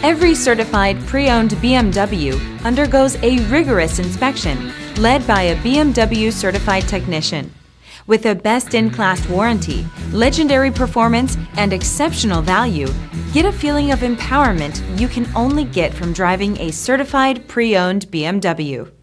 Every certified pre-owned BMW undergoes a rigorous inspection led by a BMW certified technician. With a best-in-class warranty, legendary performance, and exceptional value, get a feeling of empowerment you can only get from driving a certified pre-owned BMW.